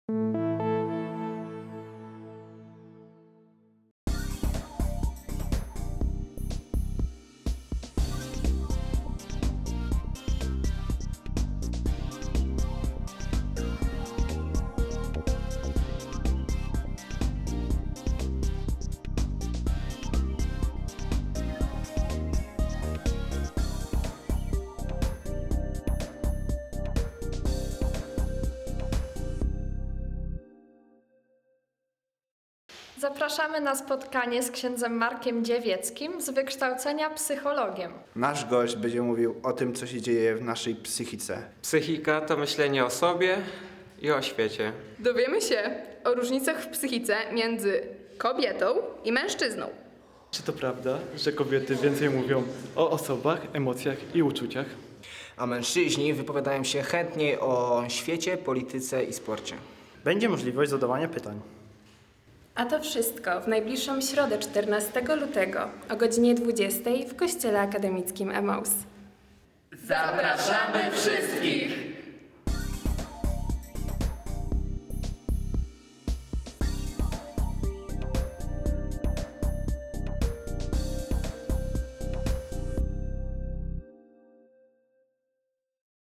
Zapraszamy na spotkanie z księdzem Markiem Dziewieckim z wykształcenia psychologiem. Nasz gość będzie mówił o tym, co się dzieje w naszej psychice. Psychika to myślenie o sobie i o świecie. Dowiemy się o różnicach w psychice między kobietą i mężczyzną. Czy to prawda, że kobiety więcej mówią o osobach, emocjach i uczuciach? A mężczyźni wypowiadają się chętniej o świecie, polityce i sporcie. Będzie możliwość zadawania pytań. A to wszystko w najbliższą środę 14 lutego o godzinie 20 w Kościele Akademickim Emaus. Zapraszamy wszystkich!